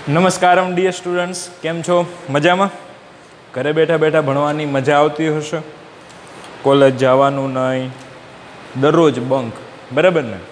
નમસ્કારમ dear students, કેમ છો? મજામાં? ઘરે બેઠા બેઠા ભણવાની મજા આવતી હશે, કોલેજ જવાનું નહીં, દરરોજ બંક, બરાબર ને?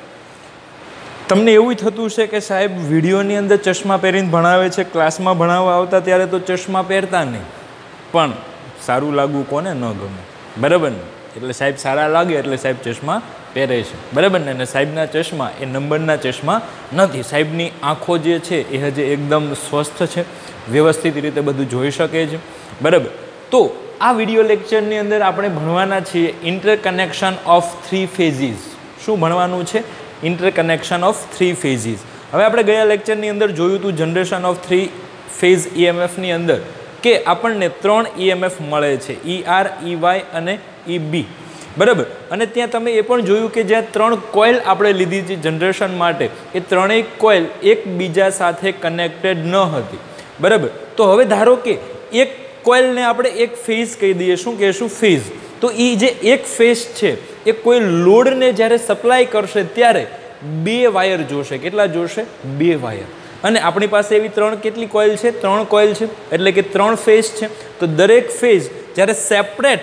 તમને એવું થતું છે કે સાહેબ વિડીયોની અંદર ચશ્મા પહેરીને ભણાવે છે, ક્લાસમાં ભણાવવા આવતા ત્યારે તો ચશ્મા પહેરતા નહીં, પણ સારું લાગવું કોને ન ગમે, બરાબર ને? એટલે સાહેબ સારા લાગે એટલે સાહેબ ચશ્મા પહેરે છે, બરાબર ને? અને સાહેબના ચશ્મા એ નંબરના ચશ્મા નથી, સાહેબની આંખો જે છે એ હજી એકદમ સ્વસ્થ છે, વ્યવસ્થિત રીતે બધું જોઈ શકે છે, બરાબર? તો આ વિડીયો લેક્ચરની અંદર આપણે ભણવાના છીએ ઇન્ટરકનેક્શન ઓફ થ્રી ફેઝિસ. શું ભણવાનું છે? Interconnection of three phases. હવે આપણે ગયા લેક્ચરની અંદર જોયું હતું જનરેશન ઓફ થ્રી ફેઝ EMFની અંદર કે આપણને 3 EMF મળે છે, ER, EY અને EB, બરાબર? અને ત્યાં તમે એ પણ જોયું કે જ્યાં 3 કોઇલ આપણે લીધી હતી જનરેશન માટે, એ ત્રણેય કોઇલ એકબીજા સાથે કનેક્ટેડ ન હતી, બરાબર? તો હવે ધારો કે એક કોઇલને આપણે એક ફેઝ કહી દઈએ. શું કહેશું? ફેઝ. તો એ જે એક ફેઝ છે એ કોઈ લોડને જ્યારે સપ્લાય કરશે ત્યારે 2 વાયર જોશે. કેટલા જોશે? 2 વાયર. અને આપણી પાસે એવી કેટલી કોઇલ છે? 3 કોઇલ છે, એટલે કે 3 ફેઝ છે. તો દરેક ફેઝ જ્યારે સેપરેટ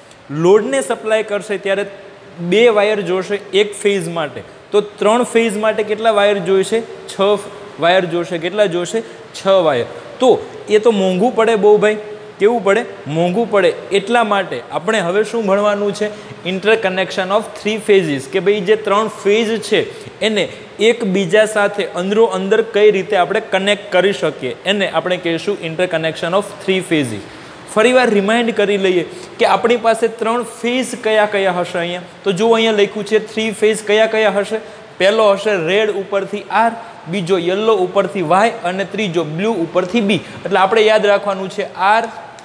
લોડને સપ્લાય કરશે ત્યારે 2 વાયર જોશે એક ફેઝ માટે. તો 3 ફેઝ માટે કેટલા વાયર જોઈશે? 6 વાયર જોશે. કેટલા જોશે? 6 વાયર. તો એ તો મોંઘું પડે બહુ ભાઈ. કેવું પડે? મોંઘું પડે. એટલા માટે આપણે હવે શું ભણવાનું છે? Interconnection of three phases. કે ભાઈ જે 3 ફેઝ છે એને એકબીજા સાથે અંદરો અંદર કઈ રીતે આપણે કનેક્ટ કરી શકીએ, એને આપણે કહીશું ઇન્ટરકનેક્શન ઓફ થ્રી ફેઝિસ. ફરીવાર રિમાઇન્ડ કરી લઈએ કે આપણી પાસે 3 ફેઝ કયા કયા હશે અહીંયા. તો જો અહીંયા લખ્યું છે 3 ફેઝ કયા કયા હશે. પહેલો હશે રેડ ઉપરથી R, બીજો યલો ઉપરથી Y અને ત્રીજો બ્લુ ઉપરથી B. એટલે આપણે યાદ રાખવાનું છે R,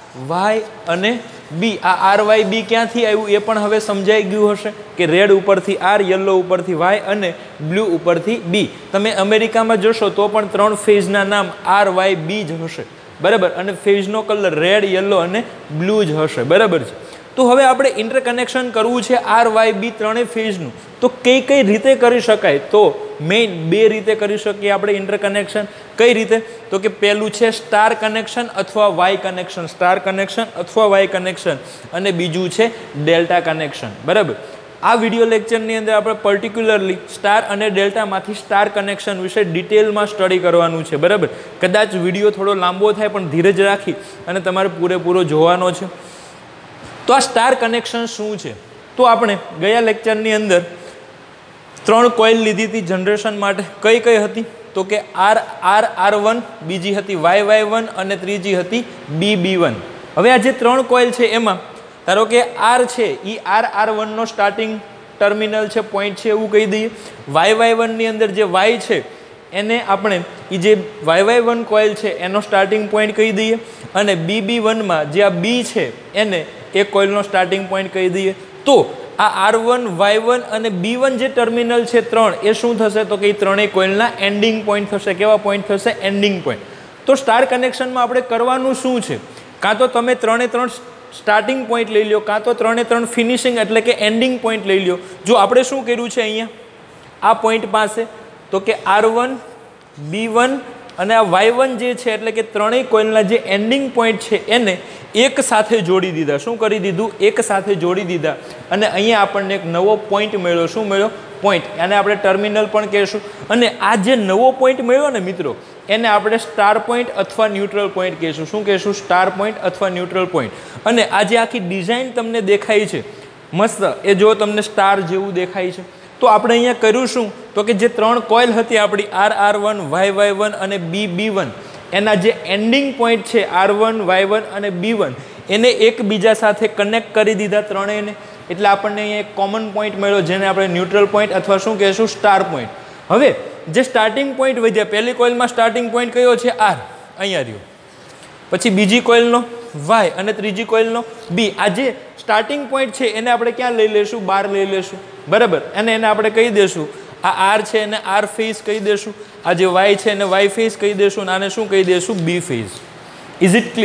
Y અને B. આ RYB ક્યાંથી આવ્યું એ પણ હવે સમજાઈ ગયું હશે કે રેડ ઉપરથી R, યલો ઉપરથી Y અને બ્લુ ઉપરથી B. તમે અમેરિકામાં જશો તો પણ 3 ફેઝના નામ RYB જ હશે, બરાબર? અને ફેઝનો કલર રેડ, યલો અને બ્લુ જ હશે, બરાબર છે? તો હવે આપણે ઇન્ટરકનેક્શન કરવું છે RYB ત્રણેય ફેઝનું. તો કઈ કઈ રીતે કરી શકાય? તો મેઇન 2 રીતે કરી શકીએ આપણે ઇન્ટરકનેક્શન. કઈ રીતે? તો કે પહેલું છે સ્ટાર કનેક્શન અથવા Y કનેક્શન. સ્ટાર કનેક્શન અથવા Y કનેક્શન. અને બીજું છે ડેલ્ટા કનેક્શન, બરાબર? આ વિડીયો લેક્ચરની અંદર આપણે પર્ટિક્યુલરલી સ્ટાર અને ડેલ્ટામાંથી સ્ટાર કનેક્શન વિશે ડિટેલમાં સ્ટડી કરવાનું છે, બરાબર? કદાચ વિડીયો થોડો લાંબો થાય પણ ધીરજ રાખી અને તમારે પૂરેપૂરો જોવાનો છે. તો આ સ્ટાર કનેક્શન શું છે? તો આપણે ગયા લેક્ચરની અંદર 3 કોઇલ લીધી હતી જનરેશન માટે. કઈ કઈ હતી? તો કે R1, બીજી હતી Y1 અને ત્રીજી હતી B1. હવે આ જે 3 કોઇલ છે એમાં ધારો કે R છે એ R1 નો સ્ટાર્ટિંગ ટર્મિનલ છે, પોઈન્ટ છે એવું કહી દઈએ. Y1 ની અંદર જે Y છે એને આપણે એ જે Y1 કોઇલ છે એનો સ્ટાર્ટિંગ પોઈન્ટ કહી દઈએ. અને B1માં જે આ B છે એને એ કોઇલનો સ્ટાર્ટિંગ પોઈન્ટ કહી દઈએ. તો આ R1, Y1 અને B1 જે ટર્મિનલ છે 3, એ શું થશે? તો કે એ ત્રણેય કોઇલના એન્ડિંગ પોઈન્ટ થશે. કેવા પોઈન્ટ થશે? Ending point. તો સ્ટાર કનેક્શનમાં આપણે કરવાનું શું છે? કાં તો તમે 3 સ્ટાર્ટિંગ પોઈન્ટ લઈ લો, કાં તો 3 ફિનિશિંગ એટલે કે એન્ડિંગ પોઈન્ટ લઈ લો. જો આપણે શું કર્યું છે અહીંયા આ પોઈન્ટ પાસે, તો કે R1, B1 અને આ Y1 જે છે એટલે કે ત્રણેય કોઇલના જે એન્ડિંગ પોઈન્ટ છે એને એક સાથે જોડી દીધા. શું કરી દીધું? એક સાથે જોડી દીધા. અને અહીંયા આપણને એક નવો પોઈન્ટ મળ્યો. શું મળ્યો? પોઈન્ટ. એને આપણે ટર્મિનલ પણ કહેશું. અને આ જે નવો પોઈન્ટ મળ્યો ને મિત્રો, એને આપણે સ્ટાર પોઈન્ટ અથવા ન્યુટ્રલ પોઈન્ટ કહીશું. શું કહીશું? સ્ટાર પોઈન્ટ અથવા ન્યુટ્રલ પોઈન્ટ. અને આ જે આખી ડિઝાઇન તમને દેખાય છે મસ્ત, એ જો તમને સ્ટાર જેવું દેખાય છે. તો આપણે અહીંયા કર્યું શું? તો કે જે 3 કોઇલ હતી આપણી R1, Y1 અને B1, એના જે એન્ડિંગ પોઈન્ટ છે R1, Y1 અને B1 એને એકબીજા સાથે કનેક્ટ કરી દીધા ત્રણેયને. એટલે આપણને અહીંયા એક કોમન પોઈન્ટ મળ્યો જેને આપણે ન્યુટ્રલ પોઈન્ટ અથવા શું કહેશું? Star point. હવે જે સ્ટાર્ટિંગ પોઈન્ટ વધ્યા, પહેલી કોઇલમાં સ્ટાર્ટિંગ પોઈન્ટ કયો છે? R, અહીંયા રહ્યો. પછી બીજી કોઇલનો Y અને ત્રીજી કોઇલનો B. આ જે સ્ટાર્ટિંગ પોઈન્ટ છે એને આપણે ક્યાં લઈ લેશું? બહાર લઈ લેશું, બરાબર? અને એને આપણે કહી દેશું આ R છે એને R ફેઝ કહી દેશું. આ જે Y છે એને Y ફેઝ કહી દેશું. અને આને શું કહી દેશું? B phase. Is it clear?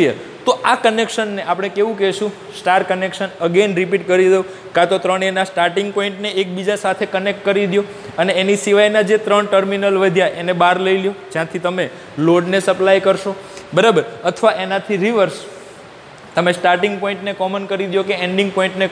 તો આ કનેક્શનને આપણે કેવું કહીશું? Star connection. અગેન રિપીટ કરી દઉં, કાં તો ત્રણેયના સ્ટાર્ટિંગ પોઈન્ટને એકબીજા સાથે કનેક્ટ કરી દો અને એની સિવાયના જે 3 ટર્મિનલ વધ્યા એને બહાર લઈ લો, જ્યાંથી તમે લોડને સપ્લાય કરશો, બરાબર. અથવા એનાથી રિવર્સ તમે સ્ટાર્ટિંગ પોઈન્ટને કોમન કરી દો કે એન્ડિંગ પોઈન્ટને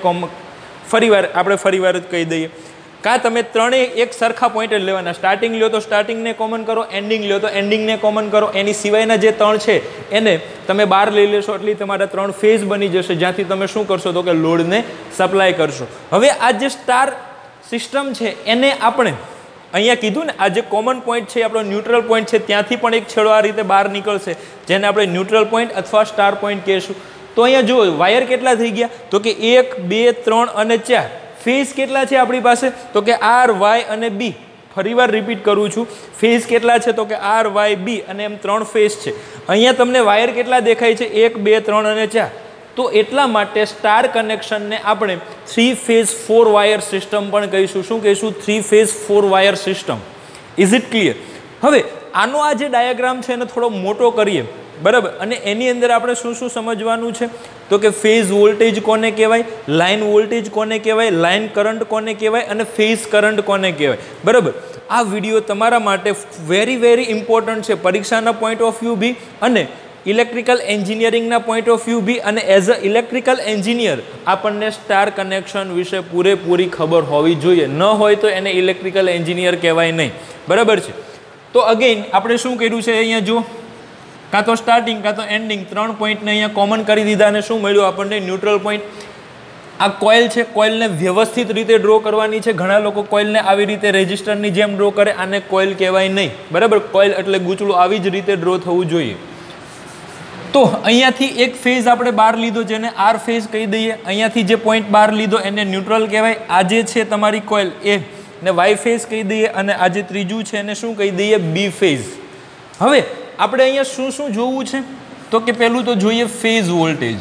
ફરીવાર જ કહી દઈએ. કાં તમે ત્રણેય એક સરખા પોઈન્ટ જ લેવાના. સ્ટાર્ટિંગ લ્યો તો સ્ટાર્ટિંગને કોમન કરો, એન્ડિંગ લ્યો તો એન્ડિંગને કોમન કરો. એની સિવાયના જે 3 છે એને તમે બહાર લઈ લેશો એટલે તમારા 3 ફેઝ બની જશે, જ્યાંથી તમે શું કરશો તો કે લોડને સપ્લાય કરશો. હવે આ જે સ્ટાર સિસ્ટમ છે એને આપણે અહીંયા કીધું ને, આ જે કોમન પોઈન્ટ છે આપણો ન્યુટ્રલ પોઈન્ટ છે, ત્યાંથી પણ એક છેડો આ રીતે બહાર નીકળશે, જેને આપણે ન્યુટ્રલ પોઈન્ટ અથવા સ્ટાર પોઈન્ટ કહીશું. તો અહીંયા જુઓ વાયર કેટલા થઈ ગયા તો કે 1 2 3 અને 4. ફેઝ કેટલા છે આપણી પાસે તો કે આર, વાય અને બી. ફરીવાર રિપીટ કરું છું, ફેઝ કેટલા છે તો કે આર, વાય, બી અને એમ 3 ફેઝ છે. અહીંયા તમને વાયર કેટલા દેખાય છે? 1 2 3 અને 4. તો એટલા માટે સ્ટાર કનેક્શનને આપણે 3 ફેઝ 4 વાયર સિસ્ટમ પણ કહીશું. શું કહીશું? 3 phase 4 wire system. Is it clear? હવે આનો આ જે ડાયાગ્રામ છે એને થોડો મોટો કરીએ, બરાબર. અને એની અંદર આપણે શું શું સમજવાનું છે તો કે ફેઝ વોલ્ટેજ કોને કહેવાય, લાઇન વોલ્ટેજ કોને કહેવાય, લાઇન કરંટ કોને કહેવાય અને ફેઝ કરંટ કોને કહેવાય, બરાબર. આ વિડીયો તમારા માટે વેરી ઇમ્પોર્ટન્ટ છે, પરીક્ષાના પોઈન્ટ ઓફ વ્યૂ બી અને ઇલેક્ટ્રિકલ એન્જિનિયરિંગના પોઈન્ટ ઓફ વ્યૂ બી. અને એઝ અ ઇલેક્ટ્રિકલ એન્જિનિયર આપણને સ્ટાર કનેક્શન વિશે પૂરેપૂરી ખબર હોવી જોઈએ. ન હોય તો એને ઇલેક્ટ્રિકલ એન્જિનિયર કહેવાય નહીં, બરાબર છે. તો અગેન આપણે શું કર્યું છે અહીંયા જુઓ, કાં તો સ્ટાર્ટિંગ કાં તો એન્ડિંગ 3 પોઈન્ટને અહીંયા કોમન કરી દીધા અને શું મળ્યું આપણને? Neutral point. આ કોઇલ છે, કોઇલને વ્યવસ્થિત રીતે ડ્રો કરવાની છે. ઘણા લોકો કોઇલને આવી રીતે રેઝિસ્ટરની જેમ ડ્રો કરે, આને કોઇલ કહેવાય નહીં, બરાબર. કોઇલ એટલે ગૂંચળું આવી જ રીતે ડ્રો થવું જોઈએ. તો અહીંયાથી એક ફેઝ આપણે બહાર લીધો જેને આર ફેઝ કહી દઈએ. અહીંયાથી જે પોઈન્ટ બહાર લીધો એને ન્યુટ્રલ કહેવાય. આ જે છે તમારી કોઇલ એ ને વાય ફેઝ કહી દઈએ અને આ જે ત્રીજું છે એને શું કહી દઈએ? B phase. હવે આપણે અહીંયા શું શું જોવું છે તો કે પહેલું તો જોઈએ ફેઝ વોલ્ટેજ.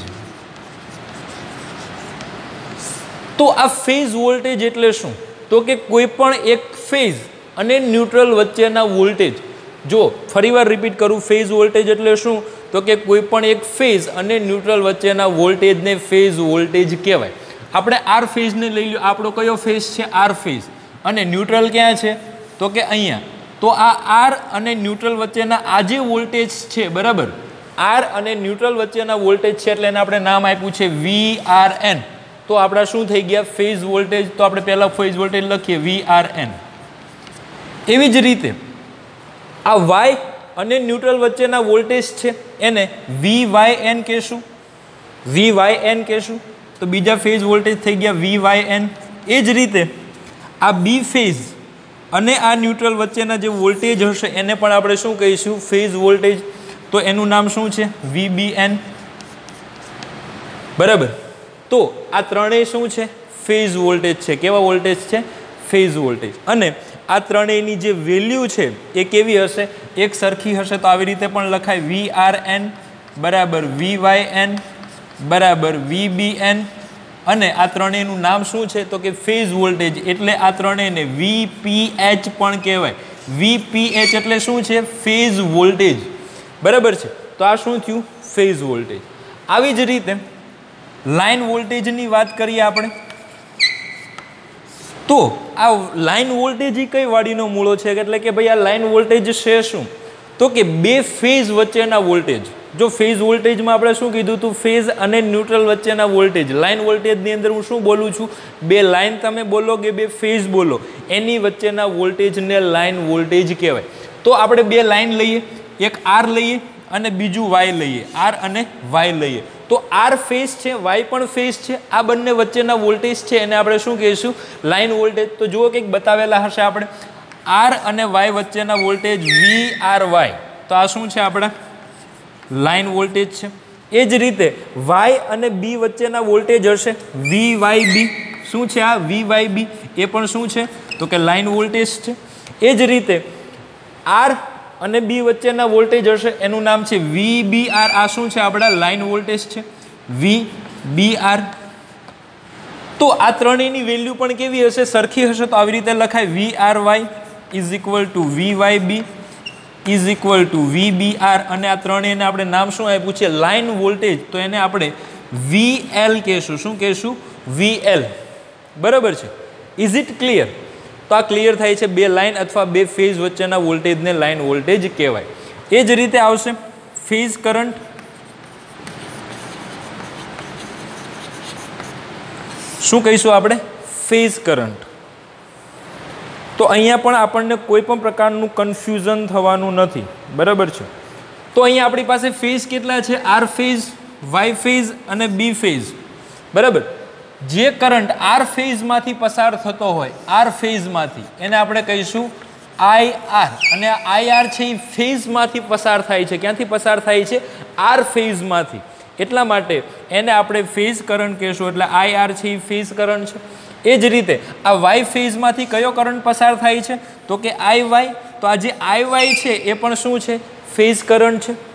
તો આ ફેઝ વોલ્ટેજ એટલે શું તો કે કોઈ પણ એક ફેઝ અને ન્યુટ્રલ વચ્ચેના વોલ્ટેજ. જો ફરીવાર રિપીટ કરું, ફેઝ વોલ્ટેજ એટલે શું તો કે કોઈ પણ એક ફેઝ અને ન્યુટ્રલ વચ્ચેના વોલ્ટેજને ફેઝ વોલ્ટેજ કહેવાય. આપણે આર ફેઝને લઈ લો. આપણો કયો ફેઝ છે? R phase. અને ન્યુટ્રલ ક્યાં છે તો કે અહીંયા. તો આ આર અને ન્યુટ્રલ વચ્ચેના આ જે વોલ્ટેજ છે, બરાબર, આર અને ન્યુટ્રલ વચ્ચેના વોલ્ટેજ છે એટલે એને આપણે નામ આપ્યું છે VRN. તો આપણા શું થઈ ગયા? Phase voltage. તો આપણે પહેલા ફેઝ વોલ્ટેજ લખીએ VRN. એવી જ રીતે આ વાય અને ન્યુટ્રલ વચ્ચેના વોલ્ટેજ છે એને VYN કહેશું, VYN કહેશું. તો બીજા ફેઝ વોલ્ટેજ થઈ ગયા VYN. એ જ રીતે આ બી ફેઝ અને આ ન્યુટ્રલ વચ્ચેના જે વોલ્ટેજ હશે એને પણ આપણે શું કહીશું? Phase voltage. તો એનું નામ શું છે? VBN, બરાબર. તો આ ત્રણેય શું છે? ફેઝ વોલ્ટેજ છે. કેવા વોલ્ટેજ છે? Phase voltage. અને આ ત્રણેયની જે વેલ્યુ છે એ કેવી હશે? એક સરખી હશે. તો આવી રીતે પણ લખાય VRN બરાબર VYN બરાબર VBN. અને આ ત્રણેયનું નામ શું છે તો કે ફેઝ વોલ્ટેજ. એટલે આ ત્રણેયને VPH પણ કહેવાય. VPH એટલે શું છે? ફેઝ વોલ્ટેજ, બરાબર છે. તો આ શું થયું? Phase voltage. આવી જ રીતે લાઇન વોલ્ટેજની વાત કરીએ આપણે. તો આ લાઇન વોલ્ટેજ એ કઈ વાડીનો મૂળો છે? એટલે કે ભાઈ આ લાઇન વોલ્ટેજ છે શું તો કે બે ફેઝ વચ્ચેના વોલ્ટેજ. જો ફેઝ વોલ્ટેજમાં આપણે શું કીધું હતું? ફેઝ અને ન્યુટ્રલ વચ્ચેના વોલ્ટેજ. લાઇન વોલ્ટેજની અંદર હું શું બોલું છું? બે લાઇન તમે બોલો કે બે ફેઝ બોલો, એની વચ્ચેના વોલ્ટેજને લાઇન વોલ્ટેજ કહેવાય. તો આપણે બે લાઇન લઈએ, એક આર લઈએ અને બીજું વાય લઈએ. આર અને વાય લઈએ. તો આર ફેઝ છે, વાય પણ ફેઝ છે. આ બંને વચ્ચેના વોલ્ટેજ છે એને આપણે શું કહીશું? Line voltage. તો જુઓ કંઈક બતાવેલા હશે આપણે. આર અને વાય વચ્ચેના વોલ્ટેજ VRY. તો આ શું છે આપણા? લાઇન વોલ્ટેજ છે. એ જ રીતે વાય અને બી વચ્ચેના વોલ્ટેજ હશે VYB. શું છે આ? VYB. એ પણ શું છે તો કે લાઇન વોલ્ટેજ છે. એ જ રીતે આર અને બી વચ્ચેના વોલ્ટેજ હશે એનું નામ છે VBR. આ શું છે આપણા? લાઇન વોલ્ટેજ છે VBR. તો આ ત્રણેયની વેલ્યુ પણ કેવી હશે? સરખી હશે. તો આવી રીતે લખાય VRY is equal to VYB is equal to VBR, અને આ ત્રણેયને આપણે નામ શું આપ્યું છે? Line voltage. તો એને આપણે VL કહેશું. શું કહેશું? VL. બરાબર છે. Is it clear? તો આ ક્લિયર થાય છે, બે લાઇન અથવા બે ફેઝ વચ્ચેના વોલ્ટેજને લાઇન વોલ્ટેજ કહેવાય. એ જ રીતે આવશે ફેઝ કરંટ. શું કહીશું આપણે? Phase current. તો અહીંયા પણ આપણને કોઈ પણ પ્રકારનું કન્ફ્યુઝન થવાનું નથી. બરાબર છે. તો અહીંયા આપણી પાસે ફેઝ કેટલા છે? આર ફેઝ, વાય ફેઝ અને બી ફેઝ. બરાબર. જે કરંટ આર ફેઝમાંથી પસાર થતો હોય, આર ફેઝમાંથી, એને આપણે કહીશું IR. અને IR છે એ ફેઝમાંથી પસાર થાય છે. ક્યાંથી પસાર થાય છે? આર ફેઝમાંથી. એટલા માટે એને આપણે ફેઝ કરંટ કહેશું. એટલે IR છે એ ફેઝ કરંટ છે. એ જ રીતે આ વાય ફેઝમાંથી કયો કરંટ પસાર થાય છે? તો કે IY. તો આ જે IY છે એ પણ શું છે? ફેઝ કરંટ છે.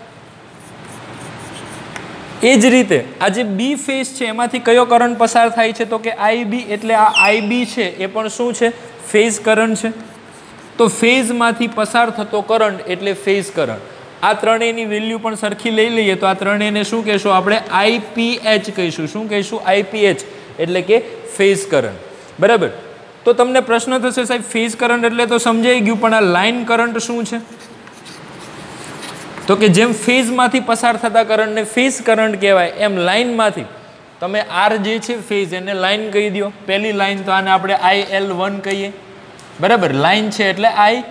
એ જ રીતે આ જે બી ફેઝ છે એમાંથી કયો કરંટ પસાર થાય છે? તો કે IB. એટલે આ IB છે એ પણ શું છે? ફેઝ કરંટ છે. તો ફેઝમાંથી પસાર થતો કરંટ એટલે ફેઝ કરંટ. આ ત્રણેયની વેલ્યુ પણ સરખી લઈ લઈએ તો આ ત્રણેયને શું કહેશું આપણે? IPH કહીશું. શું કહીશું? IPH. એટલે કે ફેઝ કરંટ. બરાબર. તો તમને પ્રશ્ન થશે, સાહેબ ફેઝ કરંટ એટલે તો સમજાઈ ગયું, પણ આ લાઇન કરંટ શું છે? તો કે જેમ ફેઝમાંથી પસાર થતા કરંટને ફેઝ કરંટ કહેવાય, એમ લાઇનમાંથી તમે આર જે છે ફેઝ, એને લાઇન કહી દો. પહેલી લાઇન તો આને આપણે IL1 કહીએ. બરાબર. લાઇન છે એટલે I,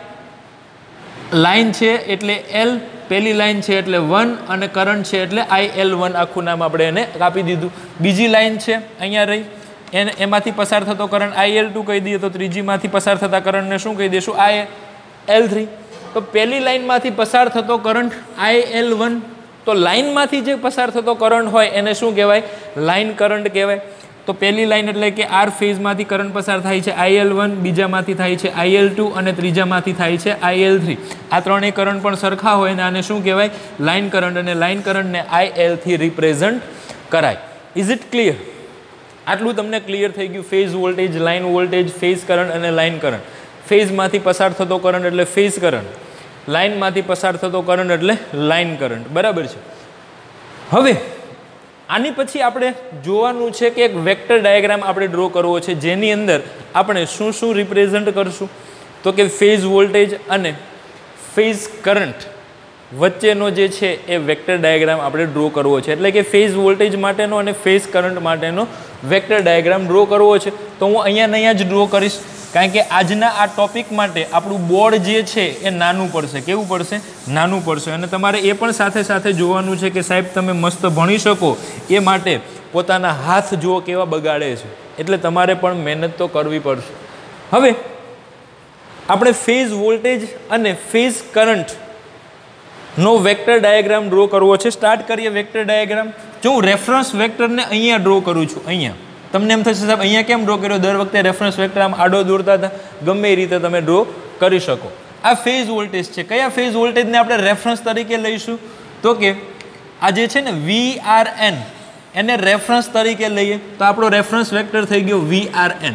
લાઇન છે એટલે L, પહેલી લાઇન છે એટલે 1 અને કરંટ છે એટલે IL1. આખું નામ આપણે એને કાપી દીધું. બીજી લાઇન છે અહીંયા રહી, એને એમાંથી પસાર થતો કરંટ IL2 કહી દઈએ. તો ત્રીજીમાંથી પસાર થતા કરંટને શું કહી દઈશું? IL3. તો પહેલી લાઇનમાંથી પસાર થતો કરંટ IL1. તો લાઇનમાંથી જે પસાર થતો કરંટ હોય એને શું કહેવાય? લાઇન કરંટ કહેવાય. તો પહેલી લાઇન એટલે કે આર ફેઝમાંથી કરંટ પસાર થાય છે IL1, બીજામાંથી થાય છે IL2 અને ત્રીજામાંથી થાય છે IL3. આ ત્રણેય કરંટ પણ સરખા હોય ને આને શું કહેવાય? Line current. અને લાઇન કરંટને IL થી રિપ્રેઝન્ટ કરાય. Is it clear? આટલું તમને ક્લિયર થઈ ગયું? Phase voltage, line voltage, phase current અને લાઇન કરંટ. ફેઝમાંથી પસાર થતો કરંટ એટલે ફેઝ કરંટ, લાઇનમાંથી પસાર થતો કરંટ એટલે લાઇન કરંટ. બરાબર છે. હવે આની પછી આપણે જોવાનું છે કે એક વેક્ટર ડાયાગ્રામ આપણે ડ્રો કરવો છે, જેની અંદર આપણે શું શું રિપ્રેઝન્ટ કરશું? તો કે ફેઝ વોલ્ટેજ અને ફેઝ કરંટ વચ્ચેનો જે છે એ વેક્ટર ડાયાગ્રામ આપણે ડ્રો કરવો છે. એટલે કે ફેઝ વોલ્ટેજ માટેનો અને ફેઝ કરંટ માટેનો વેક્ટર ડાયાગ્રામ ડ્રો કરવો છે. તો હું અહીંયા જ ડ્રો કરીશ, કારણ કે આજના આ ટોપિક માટે આપણું બોર્ડ જે છે એ નાનું પડશે. કેવું પડશે? નાનું પડશે. અને તમારે એ પણ સાથે સાથે જોવાનું છે કે સાહેબ તમે મસ્ત ભણી શકો એ માટે પોતાના હાથ જુઓ કેવા બગાડે છે, એટલે તમારે પણ મહેનત તો કરવી પડશે. હવે આપણે ફેઝ વોલ્ટેજ અને ફેઝ કરંટ નો વેક્ટર ડાયાગ્રામ ડ્રો કરવો છે. સ્ટાર્ટ કરીએ વેક્ટર ડાયાગ્રામ. જો હું રેફરન્સ વેક્ટરને અહીંયા ડ્રો કરું છું, અહીંયા તમને એમ થશે સાહેબ અહીંયા કેમ ડ્રો કર્યો? દર વખતે રેફરન્સ વેક્ટર આમ આડો દોરતા હતા. ગમે એ રીતે તમે ડ્રો કરી શકો. આ ફેઝ વોલ્ટેજ છે. કયા ફેઝ વોલ્ટેજને આપણે રેફરન્સ તરીકે લઈશું? તો કે આ જે છે ને VRN, એને રેફરન્સ તરીકે લઈએ તો આપણો રેફરન્સ વેક્ટર થઈ ગયો VRN.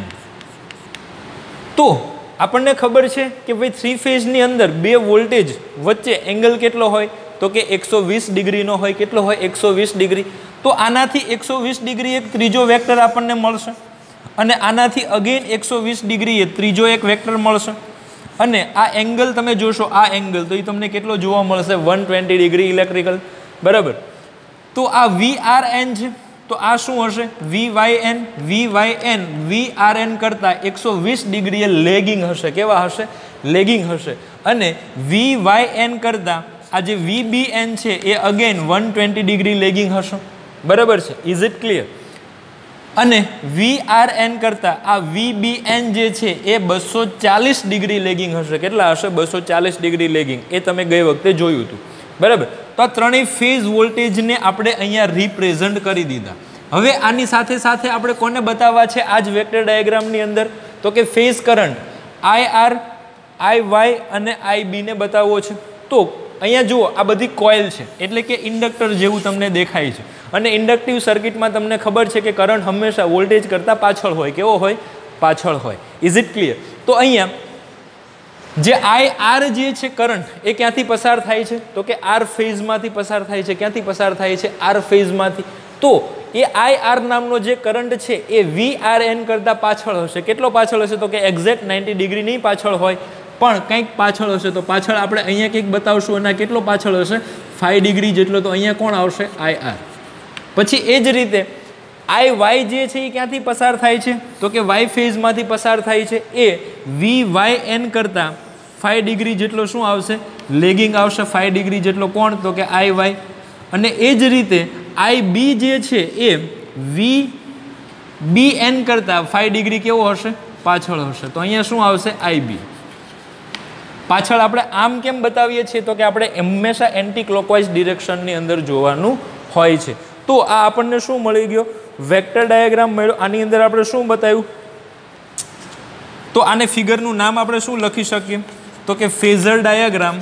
તો આપણને ખબર છે કે ભાઈ થ્રી ફેઝની અંદર બે વોલ્ટેજ વચ્ચે એંગલ કેટલો હોય? તો કે 120 ડિગ્રીનો હોય. કેટલો હોય? 120 ડિગ્રી. તો આનાથી 120 ડિગ્રી એક ત્રીજો વેક્ટર આપણને મળશે, અને આનાથી અગેન 120 ડિગ્રી એ ત્રીજો એક વેક્ટર મળશે. અને આ એંગલ તમે જોશો, આ એંગલ તો એ તમને કેટલો જોવા મળશે? 120 ડિગ્રી ઇલેક્ટ્રિકલ. બરાબર. તો આ VRN છે, તો આ શું હશે? VYN. VYN VRN કરતાં 120 ડિગ્રીએ લેગિંગ હશે. કેવા હશે? લેગિંગ હશે. અને VYN કરતાં આ જે VBN છે એ અગેન 120 ડિગ્રી લેગિંગ હશે. બરાબર છે. Is it clear? અને VRN કરતાં આ VBN જે છે એ 240 ડિગ્રી લેગિંગ હશે. કેટલા હશે? 240 ડિગ્રી લેગિંગ. એ તમે ગઈ વખતે જોયું હતું. બરાબર. તો આ ત્રણેય ફેઝ વોલ્ટેજને આપણે અહીંયા રિપ્રેઝન્ટ કરી દીધા. હવે આની સાથે સાથે આપણે કોને બતાવવા છે આ જ વેક્ટર ડાયાગ્રામની અંદર? તો કે ફેઝ કરંટ IR, IY અને IB ને બતાવવો છે. તો અહીંયા જુઓ, આ બધી કોઇલ છે, એટલે કે ઇન્ડક્ટર જેવું તમને દેખાય છે. અને ઇન્ડક્ટિવ સર્કિટમાં તમને ખબર છે કે કરંટ હંમેશા વોલ્ટેજ કરતાં પાછળ હોય. કેવો હોય? પાછળ હોય. Is it clear? તો અહીંયા જે આઈ આર જે છે કરંટ એ ક્યાંથી પસાર થાય છે તો કે આર ફેઝમાંથી પસાર થાય છે. ક્યાંથી પસાર થાય છે? આર ફેઝમાંથી. તો એ આઈ આર નામનો જે કરંટ છે એ વી આર એન કરતાં પાછળ હશે. કેટલો પાછળ હશે તો કે એક્ઝેક્ટ 90 ડિગ્રી નહીં પાછળ હોય, પણ કંઈક પાછળ હશે. તો પાછળ આપણે અહીંયા કંઈક બતાવશું અને કેટલો પાછળ હશે? 5 ડિગ્રી જેટલો. તો અહીંયા કોણ આવશે? I R. પછી એ જ રીતે આઈ વાય જે છે એ ક્યાંથી પસાર થાય છે તો કે વાય ફેઝમાંથી પસાર થાય છે. એ વી વાય એન કરતાં 5 ડિગ્રી જેટલો શું આવશે? લેગિંગ આવશે. 5 ડિગ્રી જેટલો. કોણ? તો કે આઈ વાય. અને એ જ રીતે આઈ બી જે છે એ વી બી એન કરતાં 5 ડિગ્રી કેવો હશે? પાછળ હશે. તો અહીંયા શું આવશે? આઈ બી. પાછળ આપણે આમ કેમ બતાવીએ છીએ તો કે આપણે હંમેશા એન્ટી ક્લોકવાઇઝ ડિરેક્શનની અંદર જોવાનું હોય છે. તો આ આપણને શું મળી ગયો? વેક્ટર ડાયાગ્રામ મળ્યો. આની અંદર આપણે શું બતાવ્યું? તો આને ફિગરનું નામ આપણે શું લખી શકીએ તો કે phasor diagram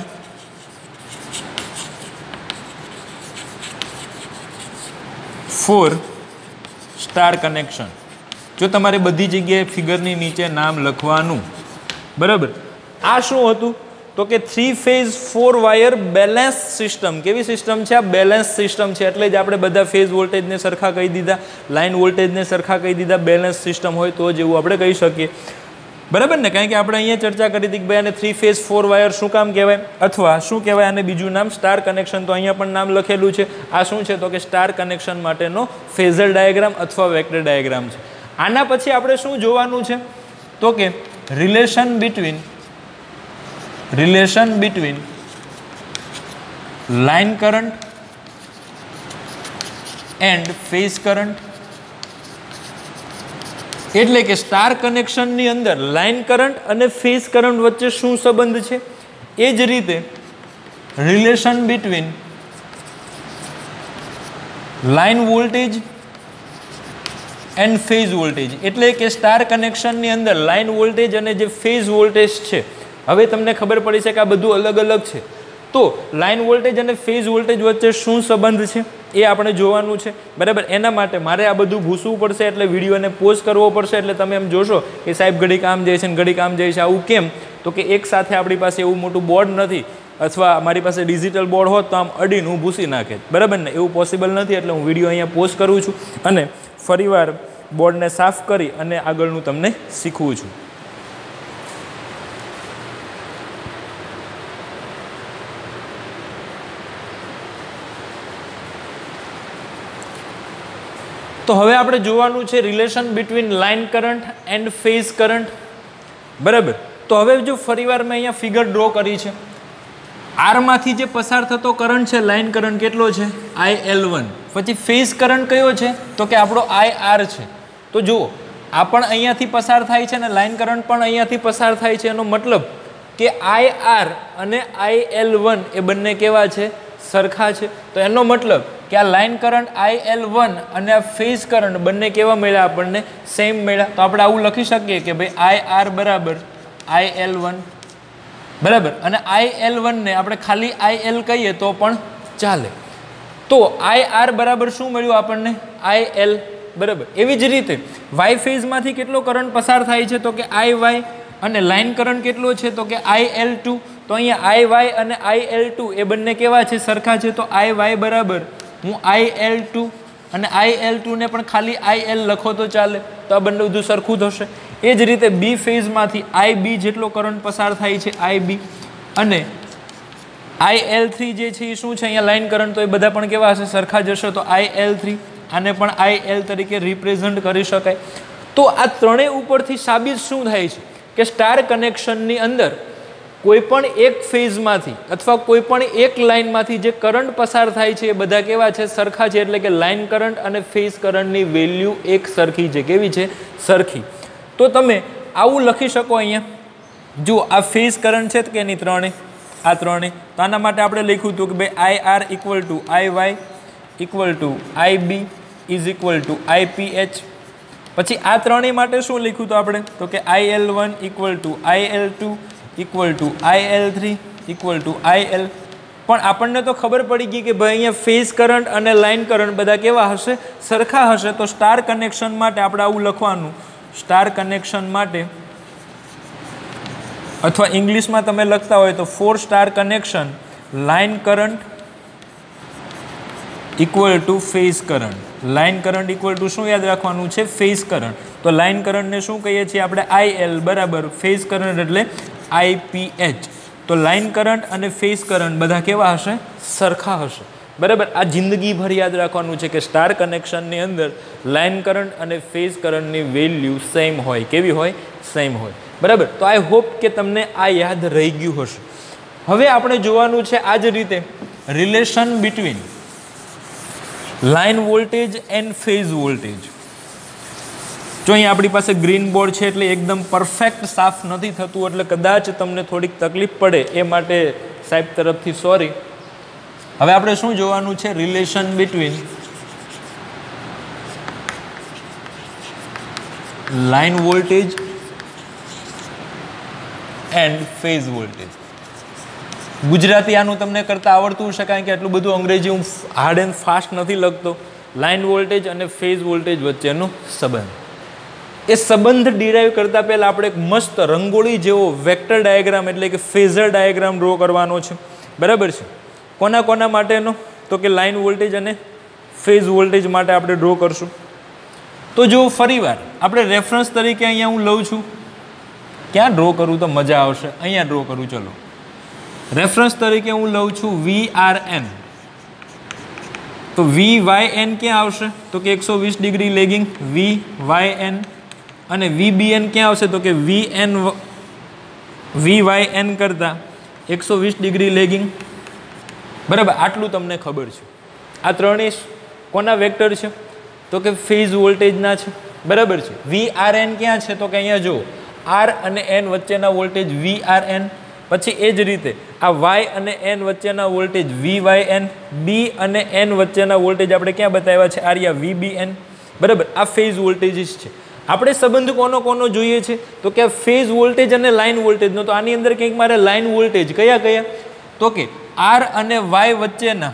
for star connection. જો તમારે બધી જગ્યાએ ફિગરની નીચે નામ લખવાનું, બરાબર. આ શું હતું તો કે 3 ફેઝ 4 વાયર બેલેન્સ સિસ્ટમ. કેવી સિસ્ટમ છે? આ બેલેન્સ સિસ્ટમ છે. એટલે જ આપણે બધા ફેઝ વોલ્ટેજને સરખા કહી દીધા, લાઇન વોલ્ટેજને સરખા કહી દીધા. બેલેન્સ સિસ્ટમ હોય તો જ એવું આપણે કહી શકીએ, બરાબર ને? કારણ કે આપણે અહીંયા ચર્ચા કરી હતી કે ભાઈ આને 3 ફેઝ 4 વાયર શું કામ કહેવાય, અથવા શું કહેવાય આને બીજું નામ? Star connection. તો અહીંયા પણ નામ લખેલું છે. આ શું છે તો કે સ્ટાર કનેક્શન માટેનો ફેઝર ડાયાગ્રામ અથવા વેક્ટર ડાયાગ્રામ છે. આના પછી આપણે શું જોવાનું છે તો કે relation between line current and phase current. એટલે કે સ્ટાર કનેક્શનની અંદર લાઇન કરંટ અને ફેઝ કરંટ વચ્ચે શું સંબંધ છે? એ જ રીતે relation between line voltage and phase voltage. એટલે કે સ્ટાર કનેક્શનની અંદર લાઇન વોલ્ટેજ અને જે ફેઝ વોલ્ટેજ છે, હવે તમને ખબર પડી છે કે આ બધું અલગ અલગ છે. તો લાઇન વોલ્ટેજ અને ફેઝ વોલ્ટેજ વચ્ચે શું સંબંધ છે એ આપણે જોવાનું છે, બરાબર. એના માટે મારે આ બધું ભૂસવું પડશે, એટલે વિડીયોને પોઝ કરવો પડશે. એટલે તમે એમ જોશો કે સાહેબ ઘડીક આમ જાય છે ને ઘડીક આમ જાય છે. આવું કેમ? તો કે એક સાથે આપણી પાસે એવું મોટું બોર્ડ નથી, અથવા મારી પાસે ડિજિટલ બોર્ડ હોત તો આમ અડીને હું ભૂસી નાખે, બરાબર ને? એવું પોસિબલ નથી. એટલે હું વિડીયો અહીંયા પોઝ કરું છું અને ફરીવાર બોર્ડને સાફ કરી અને આગળનું તમને શીખવું છું. તો હવે આપણે જોવાનું છે relation between line current and phase current, બરાબર. તો હવે જો ફરીવાર મેં અહીંયા ફિગર ડ્રો કરી છે. આરમાંથી જે પસાર થતો કરંટ છે લાઇન કરંટ કેટલો છે? IL1. પછી ફેઝ કરંટ કયો છે તો કે આપણો IR છે. તો જુઓ આ પણ અહીંયાથી પસાર થાય છે અને લાઇન કરંટ પણ અહીંયાથી પસાર થાય છે. એનો મતલબ કે IR અને IL1 એ બંને કેવા છે? સરખા છે. તો એનો મતલબ કે આ લાઇન કરંટ IL1 અને આ ફેઝ કરંટ બંને કેવા મળ્યા? આપણને સેમ મળ્યા. તો આપણે આવું લખી શકીએ કે ભાઈ IR બરાબર IL1, બરાબર. અને IL1 ને આપણે ખાલી IL કહીએ તો પણ ચાલે. તો IR બરાબર શું મળ્યું આપણને? IL, બરાબર. એવી જ રીતે વાય ફેઝમાંથી કેટલો કરંટ પસાર થાય છે તો કે IY, અને લાઇન કરંટ કેટલો છે તો કે IL2. તો અહીંયા IY અને IL2 એ બંને કેવા છે? સરખા છે. તો IY બરાબર હું IL2 અને IL2 ને પણ ખાલી IL લખો તો ચાલે. તો આ બંને બધું સરખું થશે. એ જ રીતે બી ફેઝમાંથી IB જેટલો કરંટ પસાર થાય છે IB, અને IL3 જે છે એ શું છે? અહીંયા લાઇન કરંટ. તો એ બધા પણ કેવા હશે? સરખા જ હશે. તો IL3 આને પણ IL તરીકે રિપ્રેઝન્ટ કરી શકાય. તો આ ત્રણેય ઉપરથી સાબિત શું થાય છે કે સ્ટાર કનેક્શનની અંદર કોઈ પણ એક ફેઝમાંથી અથવા કોઈ પણ એક લાઇનમાંથી જે કરંટ પસાર થાય છે એ બધા કેવા છે? સરખા છે. એટલે કે લાઇન કરંટ અને ફેઝ કરંટની વેલ્યુ એક સરખી છે. કેવી છે? સરખી. તો તમે આવું લખી શકો અહીંયા. જો આ ફેઝ કરંટ છે કે નહીં? ત્રણે, આ ત્રણે. તો આના માટે આપણે લખ્યું હતું કે ભાઈ IR equal to IY equal to IB is equal to IPH. પછી આ ત્રણેય માટે શું લખ્યું હતું આપણે તો કે IL1 equal to IL2 equal to IL3 equal to IL. પણ આપણને તો ખબર પડી ગઈ કે ભાઈ અહીંયા ફેઝ કરંટ અને લાઇન કરંટ બધા કેવા હશે? સરખા હશે. તો સ્ટાર કનેક્શન માટે આપણે આવું લખવાનું, સ્ટાર કનેક્શન માટે અથવા ઇંગ્લિશમાં તમે લખતા હોય તો 4 star connection line current equal to phase current. Line current equal to શું યાદ રાખવાનું છે? Phase current. તો લાઇન કરંટને શું કહીએ છીએ આપણે? IL બરાબર ફેઝ કરંટ એટલે IPH. તો લાઇન કરંટ અને ફેઝ કરંટ બધા કેવા હશે? સરખા હશે. બરાબર. આ જિંદગીભર યાદ રાખવાનું છે કે સ્ટાર કનેક્શનની અંદર લાઇન કરંટ અને ફેઝ કરંટની વેલ્યુ સેમ હોય. કેવી હોય? સેમ હોય. બરાબર. તો આઈ હોપ કે તમને આ યાદ રહી ગયું હશે. હવે આપણે જોવાનું છે આ જ રીતે relation between line voltage and phase voltage. જો અહીં આપણી પાસે ગ્રીન બોર્ડ છે એટલે એકદમ પરફેક્ટ સાફ નથી થતું, એટલે કદાચ તમને થોડીક તકલીફ પડે એ માટે સાહેબ તરફથી સોરી. હવે આપણે શું જોવાનું છે? Relation between line voltage and phase voltage. Gujarati આનું તમને કરતા આવડતું હશે, કારણ કે આટલું બધું અંગ્રેજી હું હાર્ડ એન્ડ ફાસ્ટ નથી લખતો. લાઇન વોલ્ટેજ અને ફેઝ વોલ્ટેજ વચ્ચેનો સંબંધ, એ સંબંધ ડિરાઈવ કરતા પહેલાં આપણે એક મસ્ત રંગોળી જેવો વેક્ટર ડાયાગ્રામ એટલે કે ફેઝર ડાયાગ્રામ ડ્રો કરવાનો છે. બરાબર છે. કોના કોના માટેનો? તો કે લાઇન વોલ્ટેજ અને ફેઝ વોલ્ટેજ માટે આપણે ડ્રો કરશું. તો જો ફરીવાર આપણે રેફરન્સ તરીકે અહીંયા હું લઉં છું. ક્યાં ડ્રો કરું તો મજા આવશે? અહીંયા ડ્રો કરું. ચલો, રેફરન્સ તરીકે હું લઉં છું VRN. તો VYN ક્યાં આવશે? તો કે 120 ડિગ્રી લેગિંગ VYN. અને VBN ક્યાં આવશે? તો કે VYN કરતાં 120 ડિગ્રી લેગિંગ. બરાબર. આટલું તમને ખબર છે. આ ત્રણેય કોના વેક્ટર છે? તો કે ફેઝ વોલ્ટેજના છે. બરાબર છે. VRN ક્યાં છે? તો કે અહીંયા જુઓ, R અને N વચ્ચેના વોલ્ટેજ VRN. પછી એ જ રીતે આ Y અને N વચ્ચેના વોલ્ટેજ VYN. B અને N વચ્ચેના વોલ્ટેજ આપણે ક્યાં બતાવ્યા છે? આર્યા VBN. બરાબર. આ ફેઝ વોલ્ટેજીસ છે. આપણે સંબંધ કોનો કોનો જોઈએ છે? તો કે ફેઝ વોલ્ટેજ અને લાઇન વોલ્ટેજનો. તો આની અંદર કંઈક મારે લાઇન વોલ્ટેજ કયા કયા? તો કે R અને Y વચ્ચેના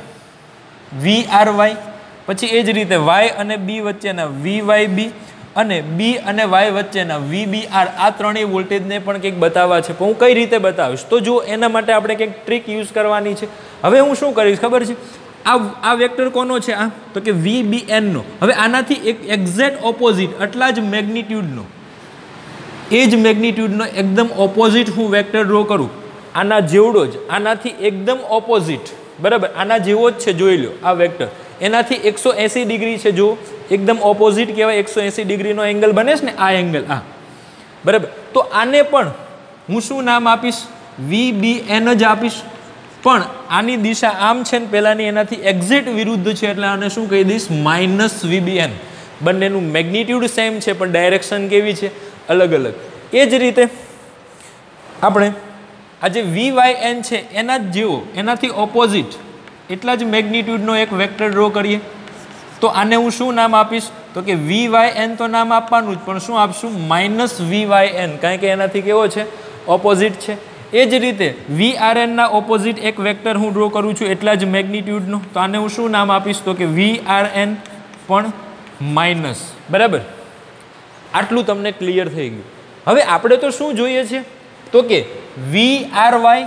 VRY. પછી એ જ રીતે Y અને B વચ્ચેના VYB અને B અને Y વચ્ચેના VBR. આ ત્રણેય વોલ્ટેજને પણ કંઈક બતાવવા છે. પણ હું કઈ રીતે બતાવીશ? તો જો એના માટે આપણે કંઈક ટ્રીક યુઝ કરવાની છે. હવે હું શું કરીશ ખબર છે? આ વેક્ટર કોનો છે? આ તો કે VBN નો. હવે આનાથી એક એક્ઝેક્ટ ઓપોઝિટ આટલા જ મેગ્નિટ્યુડનો, એ જ મેગ્નિટ્યુડનો એકદમ ઓપોઝિટ હું વેક્ટર ડ્રો કરું. આના જેવડો જ, આનાથી એકદમ ઓપોઝિટ. બરાબર. આના જેવો જ છે. જોઈ લો આ વેક્ટર એનાથી 180 ડિગ્રી છે. જો એકદમ ઓપોઝિટ કહેવાય. 180 ડિગ્રીનો એંગલ બને છે ને, આ એંગલ. આ બરાબર. તો આને પણ હું શું નામ આપીશ? VBN જ આપીશ. પણ આની દિશા આમ છે ને પહેલાંની એનાથી એક્ઝેક્ટ વિરુદ્ધ છે, એટલે આને શું કહી દઈશ? -VBN. બંનેનું મેગ્નિટ્યુડ સેમ છે પણ ડાયરેક્શન કેવી છે? અલગ અલગ. એ જ રીતે આપણે આ જે VYN છે એના જ જેવો, એનાથી ઓપોઝિટ એટલા જ મેગ્નિટ્યુડનો એક વેક્ટર ડ્રો કરીએ. તો આને હું શું નામ આપીશ? તો કે VYN તો નામ આપવાનું જ, પણ શું આપશું? -VYN, કારણ કે એનાથી કેવો છે? ઓપોઝિટ છે. એ જ રીતે VRN ના ઓપોઝિટ એક વેક્ટર હું ડ્રો કરું છું એટલા જ મેગ્નિટ્યુડનો. તો આને હું શું નામ આપીશ? તો કે VRN પણ માઇનસ. બરાબર. આટલું તમને ક્લિયર થઈ ગયું. હવે આપણે તો શું જોઈએ છે? તો કે VRY,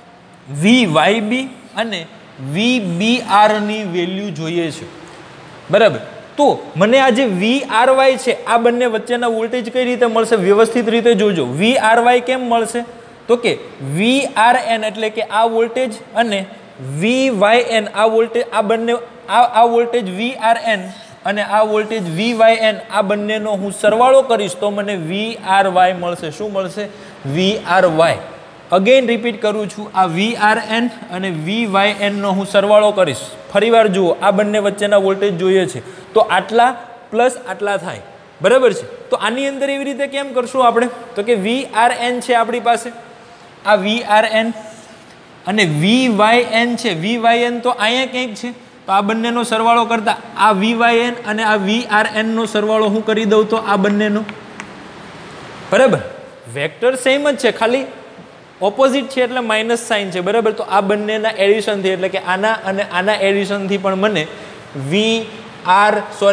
VYB અને VBR ની વેલ્યુ જોઈએ છે. બરાબર. તો મને આ જે VRY છે આ બંને વચ્ચેના વોલ્ટેજ કઈ રીતે મળશે? વ્યવસ્થિત રીતે જોજો. VRY કેમ મળશે? તો કે VRN એટલે કે આ વોલ્ટેજ અને VYN આ વોલ્ટેજ, આ બંને આ વોલ્ટેજ VRN અને આ વોલ્ટેજ VYN આ બંનેનો હું સરવાળો કરીશ તો મને VRY મળશે. શું મળશે? VRY. અગેન રિપીટ કરું છું, આ VRN અને VYN નો હું સરવાળો કરીશ. ફરીવાર જુઓ, આ બંને વચ્ચેના વોલ્ટેજ જોઈએ છે તો આટલા પ્લસ આટલા થાય. બરાબર છે. તો આની અંદર એવી રીતે કેમ કરશું આપણે? તો કે VRN છે આપણી પાસે, આ VRN અને VYN છે. VYN તો અહીંયા કંઈક છે, તો આ બંનેનો સરવાળો કરતા આ VYN અને આ VRN નો સરવાળો હું કરી દઉં તો આ બંનેનો. બરાબર. વેક્ટર સેમ જ છે, ખાલી ઓપોઝિટ છે એટલે માઇનસ સાઇન છે. બરાબર. તો આ બંનેના એડિશનથી એટલે કે આના અને આના એડિશનથી પણ મને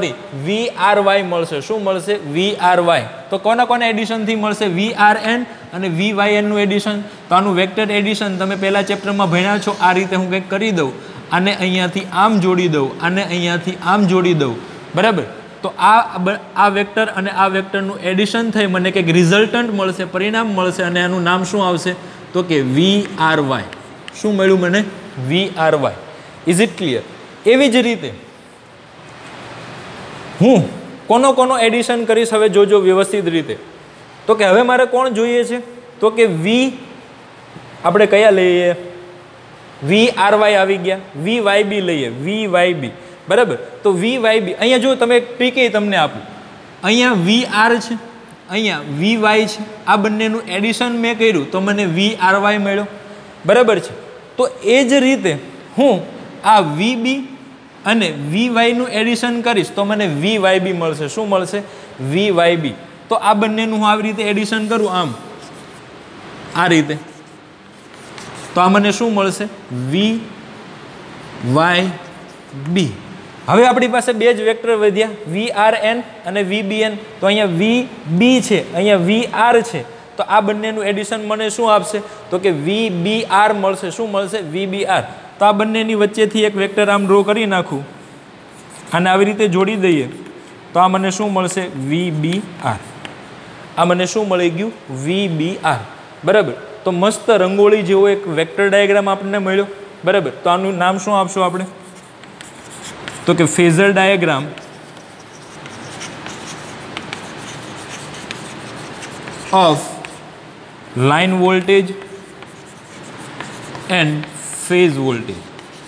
VRY મળશે. શું મળશે? VRY. તો કોના કોના એડિશનથી મળશે? VRN અને VYNનું એડિશન. તો આનું વેક્ટર એડિશન તમે પહેલા ચેપ્ટરમાં ભણ્યા છો. આ રીતે હું કંઈક કરી દઉં, આને અહીંયાથી આમ જોડી દઉં, આને અહીંયાથી આમ જોડી દઉં, બરાબર. તો આ વેક્ટર અને આ વેક્ટરનું એડિશન થઈ મને કંઈક રિઝલ્ટન્ટ મળશે, પરિણામ મળશે, અને આનું નામ શું આવશે? તો કે VRY. શું મળ્યું મને? VRY. Is it clear? એવી જ રીતે હું કોનો એડિશન કરીશ હવે જોજો વ્યવસ્થિત રીતે. તો કે હવે મારે કોણ જોઈએ છે? તો કે આપણે કયા લઈએ? VRY આવી ગયા. VYB લઈએ. VYB, બરાબર. તો VYB અહીંયા જો તમે ટ્રીક તમને આપું, અહીંયા VR છે, અહીંયા VY છે. આ બંનેનું એડિશન મેં કર્યું તો મને VRY મળ્યો, બરાબર છે. તો એ જ રીતે હું આ VB અને VYનું એડિશન કરીશ તો મને VYB મળશે. શું મળશે? VYB. તો આ બંનેનું હું આવી રીતે એડિશન કરું, આમ આ રીતે, તો આ મને શું મળશે? VYB. હવે આપણી પાસે બે જ વેક્ટર વધ્યા, VRN અને VBN. તો અહીંયા VB છે, અહીંયા VR છે. તો આ બંનેનું એડિશન મને શું આપશે? તો કે VBR મળશે. શું મળશે? VBR. તો આ બંનેની વચ્ચેથી એક વેક્ટર આમ ડ્રો કરી નાખું, અને આવી રીતે જોડી દઈએ તો આ મને શું મળશે? VBR. આ મને શું મળી ગયું? VBR, બરાબર. તો મસ્ત રંગોળી જેવો એક વેક્ટર ડાયાગ્રામ આપણને મળ્યો, બરાબર. તો આનું નામ શું આપશું આપણે? તો કે phasor diagram of line voltage and phase voltage.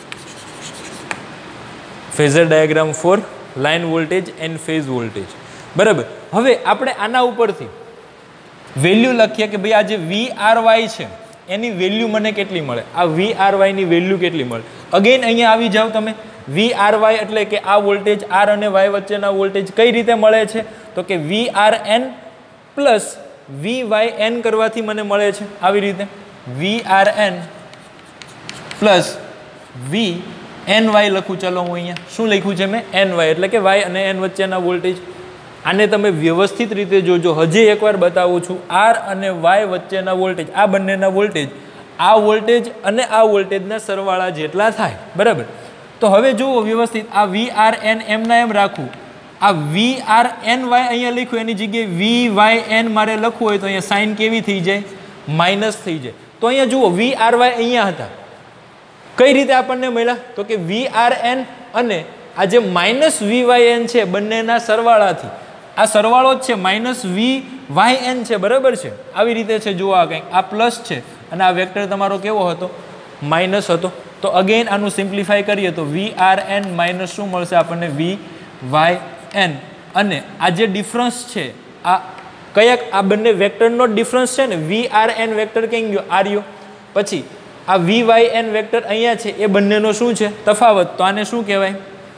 Phasor diagram for line voltage and phase voltage, બરાબર. હવે આપણે આના ઉપરથી વેલ્યુ લખીએ કે ભાઈ આ જે VRY છે એની વેલ્યુ મને કેટલી મળે? આ VRY ની વેલ્યુ કેટલી મળે? અગેન અહીંયા આવી જાઓ તમે. VRY એટલે કે આ વોલ્ટેજ R અને Y વચ્ચેના વોલ્ટેજ કઈ રીતે મળે છે? તો કે VRN પ્લસ VYN કરવાથી મને મળે છે. આવી રીતે VRN પ્લસ VNY લખું. ચલો હું અહીંયા શું લખ્યું છે મેં? NY, એટલે કે Y અને N વચ્ચેના વોલ્ટેજ. આને તમે વ્યવસ્થિત રીતે જોજો. હજી એકવાર બતાવું છું. R અને Y વચ્ચેના વોલ્ટેજ, આ બંનેના વોલ્ટેજ, આ વોલ્ટેજ અને આ વોલ્ટેજના સરવાળા જેટલા થાય, બરાબર. તો હવે જુઓ વ્યવસ્થિત, આ VRN એમના એમ રાખવું, આ VRNY અહીંયા લખ્યું એની જગ્યાએ VYN મારે લખવું હોય તો અહીંયા સાઇન કેવી થઈ જાય? માઇનસ થઈ જાય. તો અહીંયા જુઓ VRY અહીંયા હતા, કઈ રીતે આપણને મળ્યા? તો કે VRN અને આ જે માઇનસ VYN છે બંનેના સરવાળાથી. આ સરવાળો જ છે, માઇનસ VYN છે, બરાબર છે. આવી રીતે છે, જુઓ આ કંઈક આ પ્લસ છે અને આ વેક્ટર તમારો કેવો હતો? માઇનસ હતો. તો અગેન આનું સિમ્પ્લિફાય કરીએ તો VRN માઇનસ શું મળશે આપણને? VYN. અને આ જે ડિફરન્સ છે આ આ બંને વેક્ટરનો ડિફરન્સ છે ને, VRN વેક્ટર ક્યાં ગયો? આર્યો. પછી આ VYN વેક્ટર અહીંયા છે, એ બંનેનો શું છે? તફાવત. તો આને શું કહેવાય?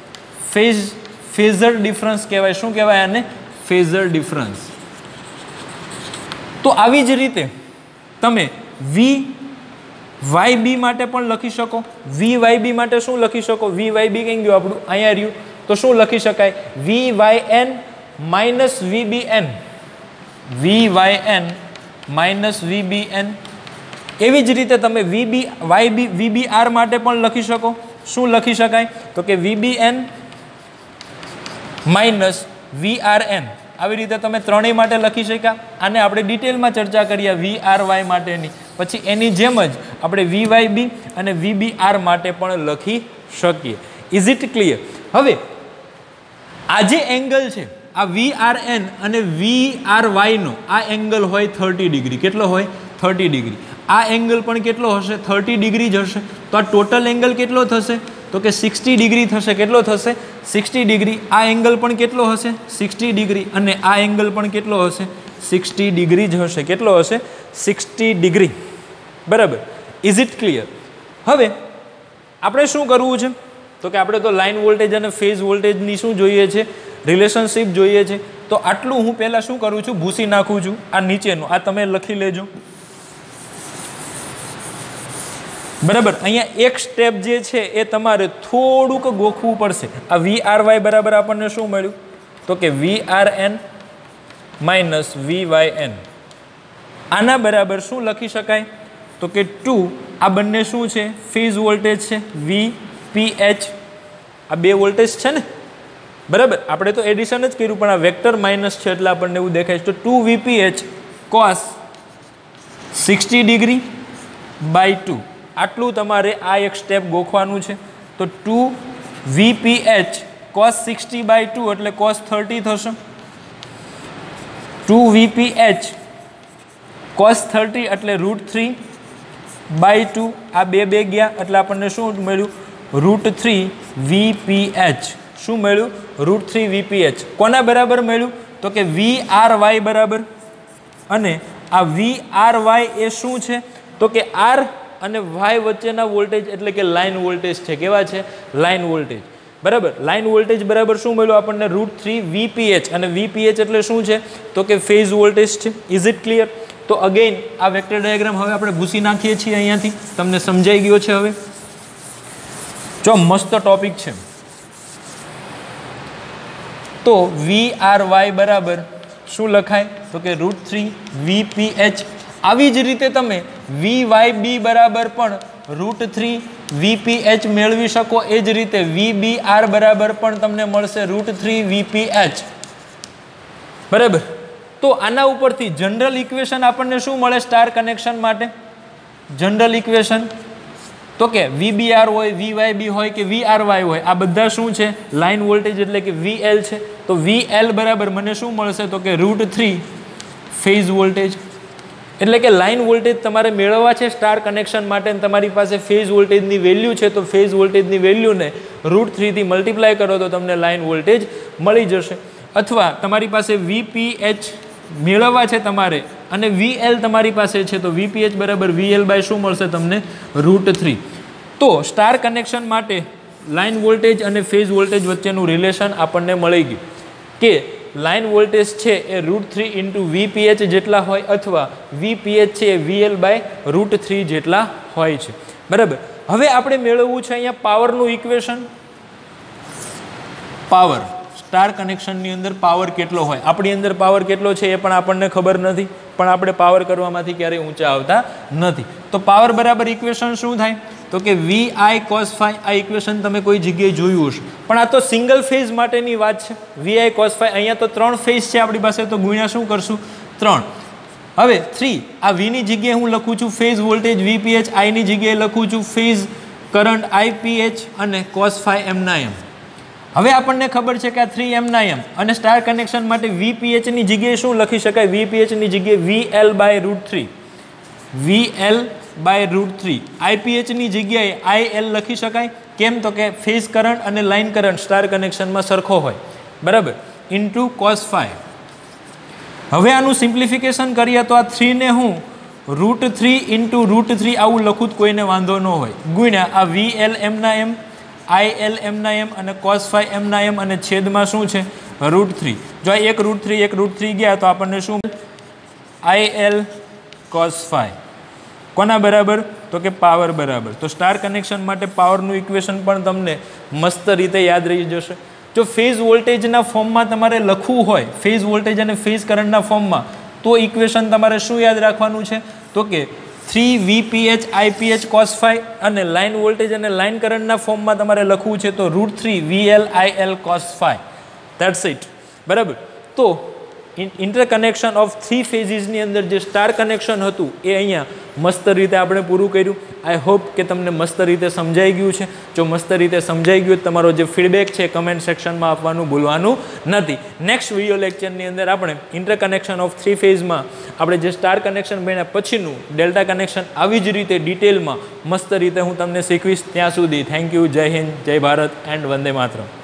ફેઝર ડિફરન્સ કહેવાય. શું કહેવાય આને? Phasor difference. તો આવી જ રીતે તમે VYB માટે પણ લખી શકો. VYB માટે શું લખી શકો? VYB ક્યાં ગયું આપણું? અહીંયા રહ્યું. તો શું લખી શકાય? VYN minus VBN. VYN minus VBN. એવી જ રીતે તમે VBR માટે પણ લખી શકો. શું લખી શકાય? તો કે VBN માઇનસ VRN. આવી રીતે તમે ત્રણેય માટે લખી શક્યા. આને આપણે ડિટેલમાં ચર્ચા કરીએ VRY માટેની. પછી એની જેમ જ આપણે VYB અને VBR માટે પણ લખી શકીએ. Is it clear? હવે આ જે એંગલ છે, આ VRN અને VRY નો આ એંગલ હોય 30 ડિગ્રી. કેટલો હોય? 30 ડિગ્રી. આ એંગલ પણ કેટલો હશે? 30 ડિગ્રી જ હશે. તો આ ટોટલ એંગલ કેટલો થશે? તો કે 60 ડિગ્રી થશે. કેટલો થશે? 60 ડિગ્રી. આ એંગલ પણ કેટલો હશે? 60 ડિગ્રી. અને આ એંગલ પણ કેટલો હશે? 60 ડિગ્રી જ હશે. કેટલો હશે? 60 ડિગ્રી, બરાબર. Is it clear? હવે આપણે શું કરવું છે? તો કે આપણે તો લાઇન વોલ્ટેજ અને ફેઝ વોલ્ટેજની શું જોઈએ છે? રિલેશનશિપ જોઈએ છે. તો આટલું હું પહેલાં શું કરું છું? ભૂસી નાખું છું. આ નીચેનું આ તમે લખી લેજો, બરાબર. અહીંયા એક સ્ટેપ જે છે એ તમારે થોડુંક ગોખવું પડશે. આ VRY બરાબર આપણને શું મળ્યું? તો કે VRN માઇનસ VYN. આના બરાબર શું લખી શકાય તો કે 2 આ બંને શું છે ફેઝ વોલ્ટેજ છે VPH આ બે વોલ્ટેજ છે ને બરાબર આપણે તો એડિશન જ કર્યું પણ આ વેક્ટર માઇનસ છે એટલે આપણને એવું દેખાય છે તો 2 VPH cos 60 ડિગ્રી બાય 2 આટલું તમારે આ એક સ્ટેપ ગોખવાનું છે તો 2 VPH cos 60 બાય 2 એટલે cos 30 થશે 2 VPH cos 30 એટલે √3 બાય 2 આ બે ગયા એટલે આપણને શું મળ્યું √3 VPH શું મળ્યું √3 VPH કોના બરાબર મળ્યું તો કે VRY બરાબર અને આ VRY એ શું છે તો કે R અને Y વચ્ચેના વોલ્ટેજ એટલે કે લાઇન વોલ્ટેજ છે કેવા છે લાઇન વોલ્ટેજ બરાબર લાઇન વોલ્ટેજ બરાબર શું મળ્યું આપણને √3 VPH અને VPH એટલે શું છે તો કે ફેઝ વોલ્ટેજ છે ઇઝ ઇટ ક્લિયર તો અગેન આ વેક્ટર ડાયાગ્રામ હવે આપણે ભૂસી નાખીએ છીએ અહીંયાથી તમને સમજાઈ ગયો છે હવે જો મસ્ત ટોપિક છે તો VRY બરાબર શું લખાય તો કે √3 VPH આવી જ રીતે તમે VYB બરાબર પણ √3 VPH મેળવી શકો એ જ રીતે VBR બરાબર પણ તમને મળશે √3 VPH બરાબર તો આના ઉપરથી જનરલ ઇક્વેશન આપણને શું મળે સ્ટાર કનેક્શન માટે જનરલ ઇક્વેશન તો કે VBR હોય VYB હોય કે VRY હોય આ બધા શું છે લાઇન વોલ્ટેજ એટલે કે VL છે તો VL બરાબર મને શું મળશે તો કે √3 ફેઝ વોલ્ટેજ એટલે કે લાઇન વોલ્ટેજ તમારે મેળવવા છે સ્ટાર કનેક્શન માટે તમારી પાસે ફેઝ વોલ્ટેજની વેલ્યુ છે તો ફેઝ વોલ્ટેજની વેલ્યુને √3 થી મલ્ટીપ્લાય કરો તો તમને લાઇન વોલ્ટેજ મળી જશે અથવા તમારી પાસે VPH મેળવવા છે તમારે અને VL તમારી પાસે છે તો VPH બરાબર VL બાય શું મળશે તમને √3 તો સ્ટાર કનેક્શન માટે લાઇન વોલ્ટેજ અને ફેઝ વોલ્ટેજ વચ્ચેનું રિલેશન આપણને મળી ગયું કે લાઇન વોલ્ટેજ છે એ √3 × VPH જેટલા હોય અથવા VPH છે એ VL બાય √3 જેટલા હોય છે બરાબર હવે આપણે મેળવવું છે અહીંયા પાવરનું ઇક્વેશન પાવર સ્ટાર કનેક્શનની અંદર પાવર કેટલો હોય આપણી અંદર પાવર કેટલો છે એ પણ આપણને ખબર નથી પણ આપણે પાવર કરવામાંથી ક્યારેય ઊંચા આવતા નથી તો પાવર બરાબર ઇક્વેશન શું થાય તો કે VI cos phi આ ઇક્વેશન તમે કોઈ જગ્યાએ જોયું હશે પણ આ તો સિંગલ ફેઝ માટેની વાત છે VI cos phi અહીંયા તો 3 ફેઝ છે આપણી પાસે તો ગુણ્યા શું કરશું 3 હવે 3 આ V ની જગ્યાએ હું લખું છું ફેઝ વોલ્ટેજ VPH I ની જગ્યાએ લખું છું ફેઝ કરંટ IPH અને cos phi m ના m હવે આપણને ખબર છે કે આ 3 m ના m અને સ્ટાર કનેક્શન માટે VPH ની જગ્યાએ શું લખી શકાય VPH ની જગ્યાએ VL by √3 VL by √3 IPH ની જગ્યાએ IL લખી શકાય કેમ તો કે ફેઝ કરંટ અને લાઇન કરંટ સ્ટાર કનેક્શનમાં સરખો હોય બરાબર ઇન્ટુ cos phi હવે આનું સિમ્પ્લિફિકેશન કરીએ તો આ 3 ને હું √3 × √3 આવું લખું તો કોઈને વાંધો ન હોય ગુણ્યા આ VL m ના m IL m ના m અને cos phi m ના m અને છેદમાં શું છે √3 જો આ એક √3 ગયા તો આપણને શું IL cos phi કોના બરાબર તો કે પાવર બરાબર તો સ્ટાર કનેક્શન માટે પાવરનું ઇક્વેશન પણ તમને મસ્ત રીતે યાદ રહી જશે જો ફેઝ વોલ્ટેજના ફોર્મમાં તમારે લખવું હોય ફેઝ વોલ્ટેજ અને ફેઝ કરંટના ફોર્મમાં તો ઇક્વેશન તમારે શું યાદ રાખવાનું છે તો કે 3 VPH IPH cos phi અને લાઇન વોલ્ટેજ અને લાઇન કરંટના ફોર્મમાં તમારે લખવું છે તો √3 VL IL cos phi that's it બરાબર તો ઇન્ટરકનેક્શન ઓફ 3 ફેઝિસની અંદર જે સ્ટાર કનેક્શન હતું એ અહીંયા મસ્ત રીતે આપણે પૂરું કર્યું આઈ હોપ કે તમને મસ્ત રીતે સમજાઈ ગયું છે જો મસ્ત રીતે સમજાઈ ગયું તમારો જે ફીડબેક છે કમેન્ટ સેક્શનમાં આપવાનું ભૂલવાનું નથી નેક્સ્ટ વિડીયો લેક્ચરની અંદર આપણે ઇન્ટરકનેક્શન ઓફ 3 ફેઝમાં આપણે જે સ્ટાર કનેક્શન બન્યા પછીનું ડેલ્ટા કનેક્શન આવી જ રીતે ડિટેલમાં મસ્ત રીતે હું તમને શીખવીશ ત્યાં સુધી થેન્ક યુ જય હિન્દ જય ભારત એન્ડ વંદે માતરમ